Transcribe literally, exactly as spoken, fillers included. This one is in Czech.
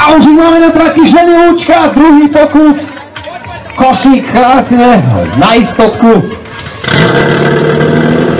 A už máme na trati ženy Lúčka, druhý pokus. Košík krásne, na istotku.